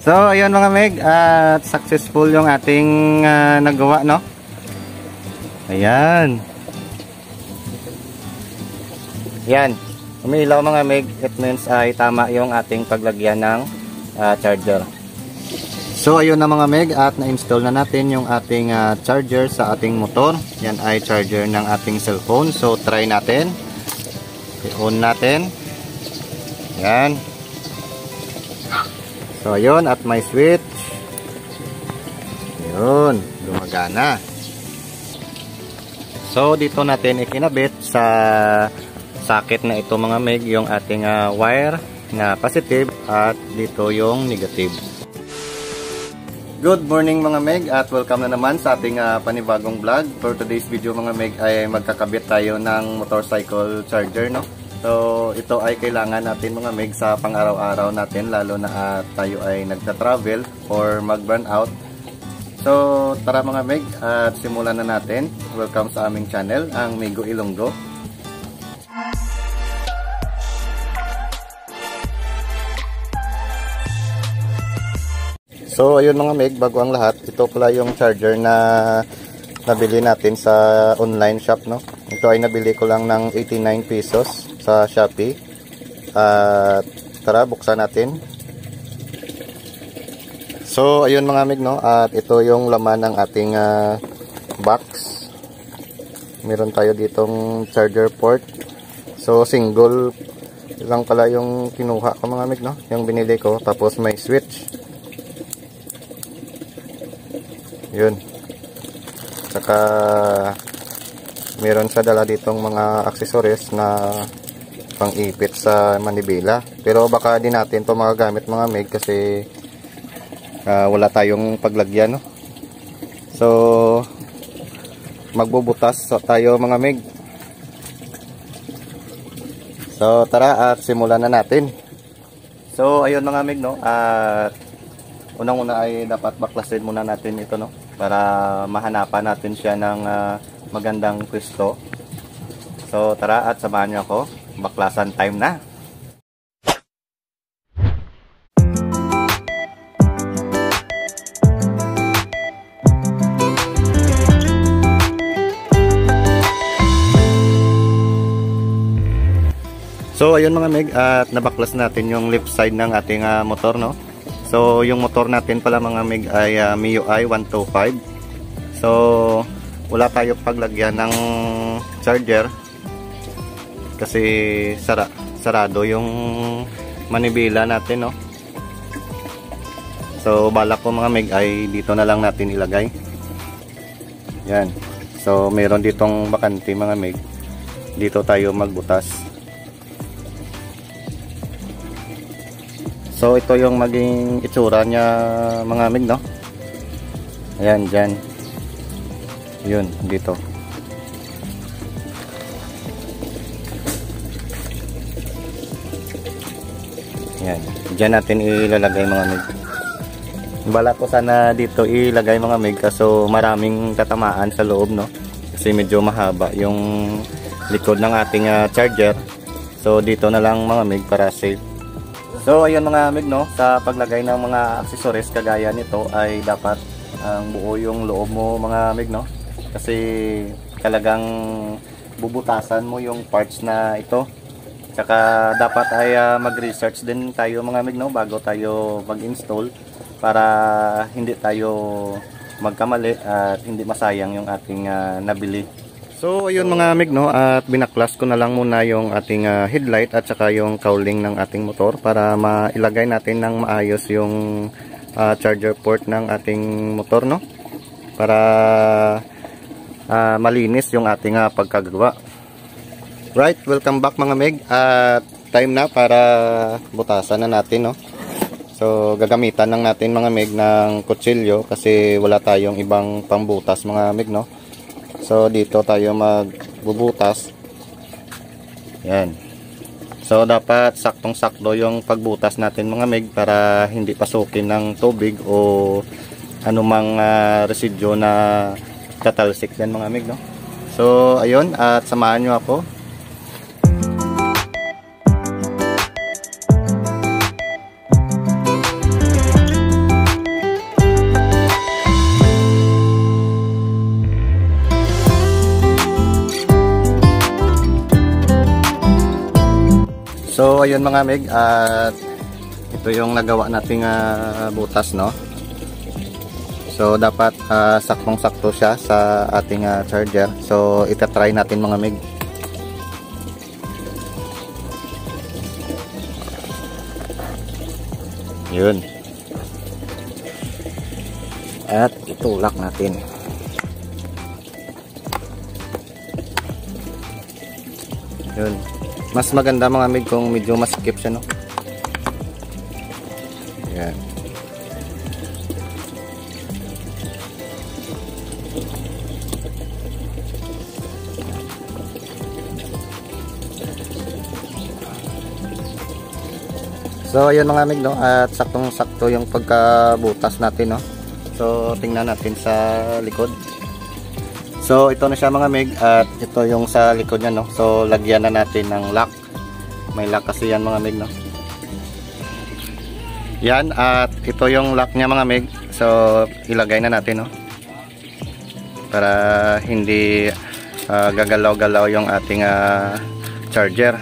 So ayun mga meg, at successful yung ating nagawa, no? Ayan. Yan. Umiilaw mga meg, it means ay tama yung ating paglagyan ng charger. So ayun na mga meg, at na-install na natin yung ating charger sa ating motor. Yan ay charger ng ating cellphone. So try natin. I-on natin. Yan. So ayun, at may switch. Ayun, gumagana. So dito natin ikinabit sa socket na ito mga meg yung ating wire na positive at dito yung negative. Good morning mga meg, at welcome na naman sa ating panibagong vlog. For today's video mga meg ay magkakabit tayo ng motorcycle charger, no? So ito ay kailangan natin mga meg sa pang-araw-araw natin, lalo na tayo ay nagta-travel or mag-burn out. So tara mga meg, at simulan na natin. Welcome sa aming channel, ang Migo Ilonggo. So ayun mga meg, bago ang lahat, ito pala yung charger na nabili natin sa online shop, no? Ito ay nabili ko lang ng 89 pesos sa Shopee. At tara, buksan natin. So ayun mga meg, no? At ito yung laman ng ating box. Meron tayo ditong charger port. So single lang pala yung kinuha ko mga meg, no? Yung binili ko. Tapos may switch. Yun. Saka meron siya dala ditong mga accessories na pang-ipit sa manibela. Pero baka din natin ito magagamit mga meg kasi wala tayong paglagyan, no? So magbubutas tayo mga meg. So tara, at simulan na natin. So ayun mga meg, no? At unang-una ay dapat baklasin muna natin ito, no? Para mahanapan natin siya ng magandang pwesto. So tara, at samahan niyo ako. Baklasan time na. So ayun mga meg, at nabaklas natin yung left side ng ating motor, no? So yung motor natin pala mga meg ay MIUI 125. So wala tayo paglagyan ng charger kasi sarado yung manibela natin, no? So balak ko mga meg ay dito na lang natin ilagay. Yan. So mayroon ditong bakante mga meg. Dito tayo magbutas. So ito yung maging itsura niya mga meg, no? Ayan, dyan. Yun, dito. Ayan, dyan natin ilalagay mga meg. Bala ko sana dito ilagay mga meg, kaso maraming tatamaan sa loob, no? Kasi medyo mahaba yung likod ng ating charger. So dito na lang mga meg para safe. So ayun mga meg, no, sa paglagay ng mga accessories kagaya nito ay dapat ang buo yung loob mo mga meg, no? Kasi talagang bubutasan mo yung parts na ito. Tsaka dapat ay mag-research din tayo mga meg, no, bago tayo mag-install para hindi tayo magkamali at hindi masayang yung ating nabili. So ayun mga meg, no, at binaklas ko na lang muna yung ating headlight at saka yung cowling ng ating motor para mailagay natin ng maayos yung charger port ng ating motor, no? Para malinis yung ating pagkagawa. Right, welcome back mga meg, at time na para butasan na natin, no? So gagamitan lang natin mga meg ng kutsilyo kasi wala tayong ibang pambutas mga meg, no? So dito tayo magbubutas. Yan. So dapat saktong-sakto yung pagbutas natin mga meg para hindi pasukin ng tubig o anumang residyo na tatalsik yan mga meg, no? So ayun, at samahan nyo ako. So ayun mga meg, at ito yung nagawa nating butas, no. So dapat saktong-sakto siya sa ating charger. So itatry natin mga meg. Yun. At itulak natin. Yun. Mas maganda mga meg kung medyo masikip siya, no. Yan. So ayun mga mig, no, at saktong-sakto yung pagkabutas natin, no. So tingnan natin sa likod. So ito na siya mga mig, at ito yung sa likod niya, no. So lagyan na natin ng lock. May lock kasi yan mga mig, no. Yan, at ito yung lock niya mga mig. So ilagay na natin, no, para hindi gagalaw-galaw yung ating charger.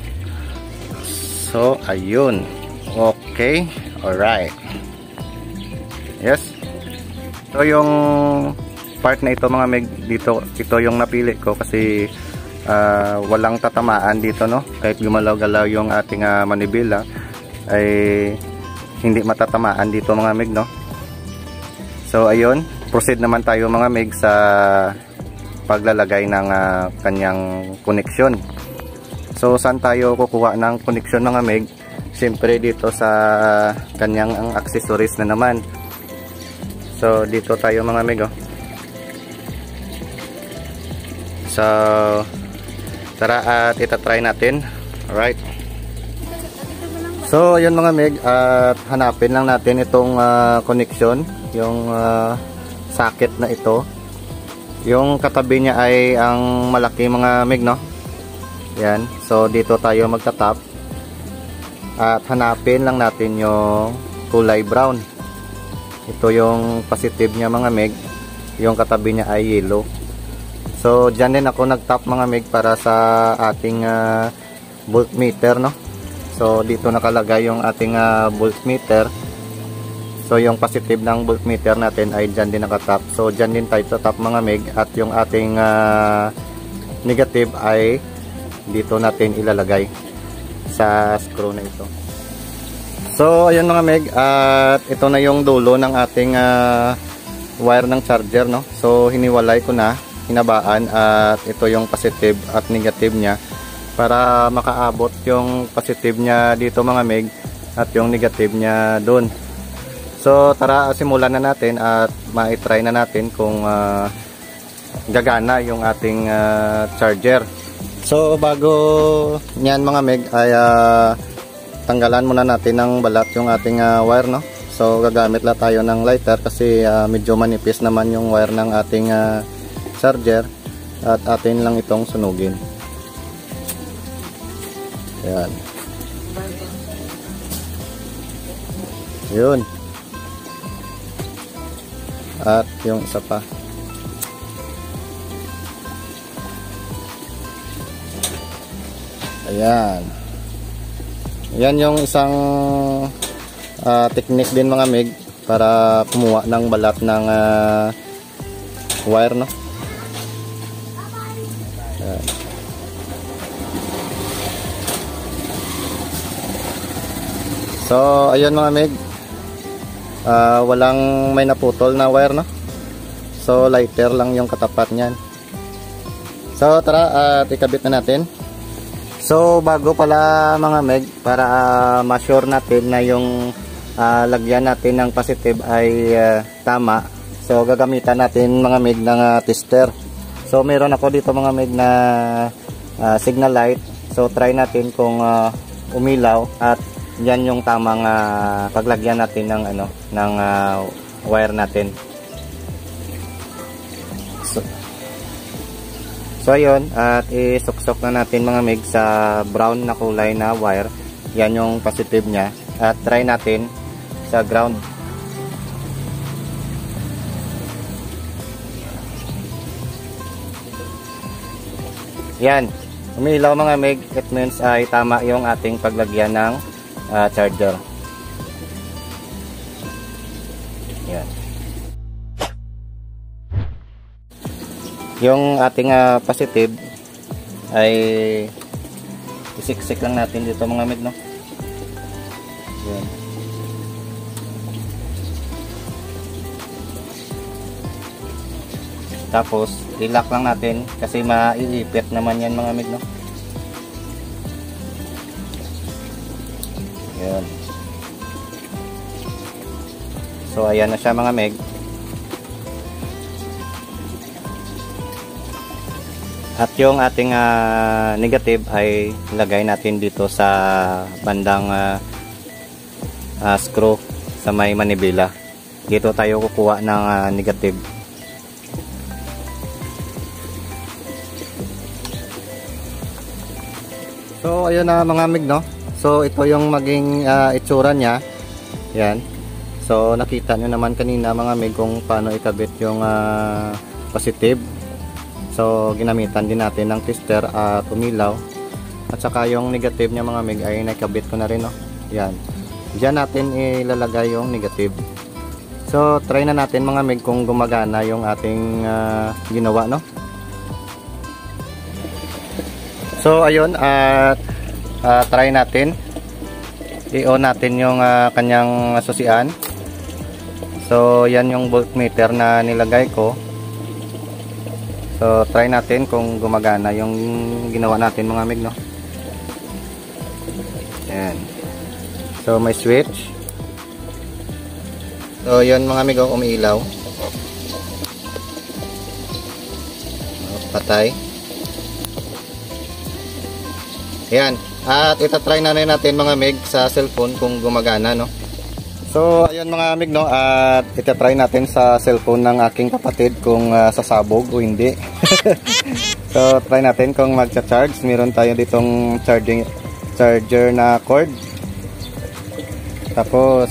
So ayun. Okay, alright. Yes. So yung part na ito mga meg, dito ito yung napili ko kasi walang tatamaan dito, no. Kahit gumalaw-galaw yung ating manibela ay hindi matatamaan dito mga meg, no. So ayun, proceed naman tayo mga meg sa paglalagay ng kanyang connection. So saan tayo kukuha ng connection mga meg? Siyempre dito sa kanyang accessories na naman. So dito tayo mga meg, oh. So tara at itatry natin. Alright. So ayun mga meg, at hanapin lang natin itong connection, yung socket na ito. Yung katabi niya ay ang malaki mga meg, no. Yan. So dito tayo magtatap. At hanapin lang natin yung kulay brown. Ito yung positive niya mga meg. Yung katabi niya ay yellow. So dyan din ako nagtap mga meg para sa ating voltmeter, no. So dito nakalagay yung ating voltmeter. So yung positive ng voltmeter natin ay dyan din nakatap. So dyan din tayo tatap mga meg. At yung ating negative ay dito natin ilalagay sa screw na ito. So ayun mga meg, at ito na yung dulo ng ating wire ng charger, no. So hiniwalay ko na, hinabaan, at ito yung positive at negative niya para makaabot yung positive niya dito mga meg at yung negative niya doon. So tara, simulan na natin at ma-try na natin kung gagana yung ating charger. So bago niyan mga meg ay tanggalan muna natin ng balat yung ating wire, no. So gagamit lang tayo ng lighter kasi medyo manipis naman yung wire ng ating charger, at atin lang itong sunugin. Ayan. Yun. At yung isa pa. Ayan. Yan yung isang technique din mga meg para kumuha ng balat ng wire, no. Ayan. So ayun mga meg, walang may naputol na wire, no. So lighter lang yung katapat niyan. So tara at ikabit na natin. So bago pala mga meg, para ma-sure natin na yung lagyan natin ng positive ay tama, so gagamitan natin mga meg ng tester. So meron ako dito mga meg na signal light. So try natin kung umilaw at yan yung tamang paglagyan natin ng ng wire natin. So ayun, at isuksok na natin mga meg sa brown na kulay na wire. Yan yung positive niya. At try natin sa ground. Yan. umilaw mga meg, it means ay tama yung ating paglagyan ng charger. Yan. Yung ating positive ay isiksik lang natin dito mga meg, no? Yan. Tapos i-lock lang natin kasi maiipit naman yan mga meg, no? Yan. So ayan na siya mga meg. At yung ating negative ay lagay natin dito sa bandang screw sa may manibela. Dito tayo kukuha ng negative. So ayun na mga mig, no. So ito yung maging itsura niya. Yan. So nakita nyo naman kanina mga mig kung paano ikabit yung positive. So ginamitan din natin ng tester at umilaw. At saka yung negative niya mga mig ay nakabit ko na rin, no. Yan. Diyan natin ilalagay yung negative. So try na natin mga mig kung gumagana yung ating ginawa, no. So ayun, at try natin. I-on natin yung kanyang susian. So yan yung voltmeter na nilagay ko. So try natin kung gumagana yung ginawa natin mga mig, no. Yan. So may switch. So yun mga mig, umiilaw. Patay. Ayan. At itatry na rin natin mga mig sa cellphone kung gumagana, no. So ayun mga mig, no, at itatry natin sa cellphone ng aking kapatid kung sasabog o hindi. So try natin kung magcha-charge. Meron tayo ditong charger na cord. Tapos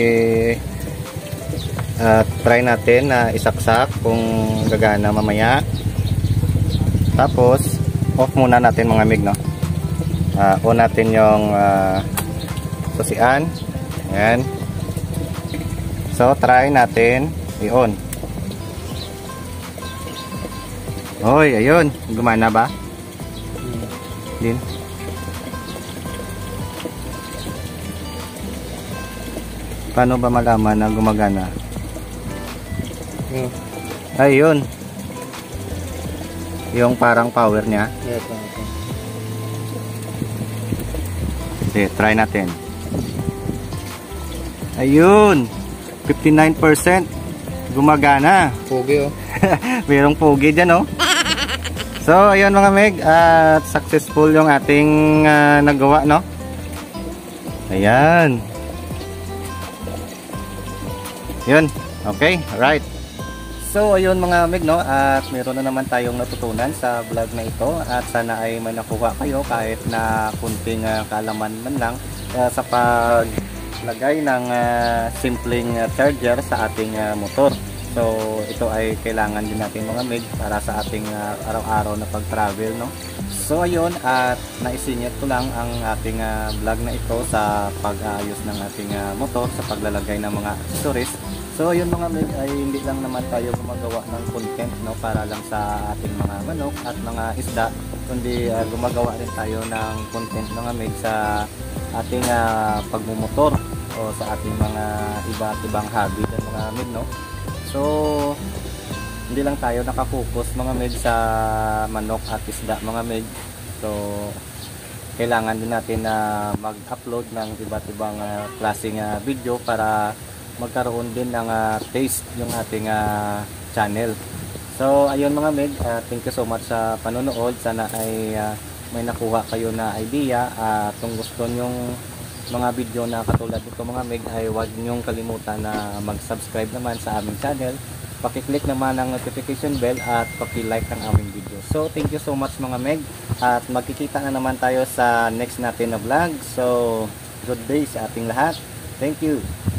try natin na isaksak kung gagana mamaya. Tapos off muna natin mga mig, no. On natin yung susian. Ayan. So try natin i-on. Hoy, ayun, gumana ba? Din. Paano ba malaman na gumagana? Ayun. Yung parang power niya. Okay, try natin. Ayun. 59% gumagana. Pogi, oh. Mayroong pogi dyan, oh. So ayun mga meg, at successful yung ating nagawa, no. Ayan. Yun. Okay, alright. So ayun mga meg, no, at meron na naman tayong natutunan sa vlog na ito, at sana ay may nakuha kayo kahit na kunting kaalaman man lang sa paglagay ng simpleng charger sa ating motor. So ito ay kailangan din natin mga meg para sa ating araw-araw na pag-travel, no. So ayun, at naisingit ko lang ang ating vlog na ito sa pag-aayos ng ating motor, sa paglalagay ng mga accessories. So yun mga meg, ay hindi lang naman tayo gumagawa ng content, no, para lang sa ating mga manok at mga isda, kundi gumagawa rin tayo ng content mga meg sa ating pagmumotor o sa ating mga iba't ibang hobby ng mga meg, no. So hindi lang tayo nakapokus mga meg sa manok at isda mga meg. So kailangan din natin na mag-upload ng iba't ibang klaseng video para magkaroon din ng taste yung ating channel. So ayun mga meg, thank you so much sa panonood. Sana ay may nakuha kayo na idea, at kung gusto nyong mga video na katulad nito mga meg, ay huwag nyong kalimutan na mag-subscribe naman sa aming channel. Paki-click naman ang notification bell at paki-like ang aming video. So thank you so much mga meg, at magkikita na naman tayo sa next natin na vlog. So good day sa ating lahat. Thank you.